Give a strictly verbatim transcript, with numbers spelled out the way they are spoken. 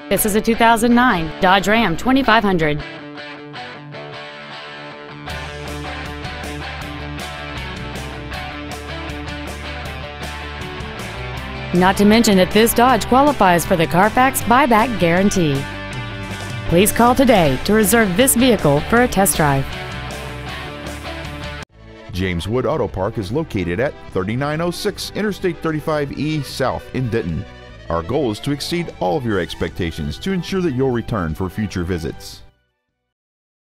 This is a two thousand nine Dodge Ram twenty-five hundred. Not to mention that this Dodge qualifies for the Carfax buyback guarantee. Please call today to reserve this vehicle for a test drive. James Wood Auto Park is located at thirty-nine oh six Interstate thirty-five E South in Denton. Our goal is to exceed all of your expectations to ensure that you'll return for future visits.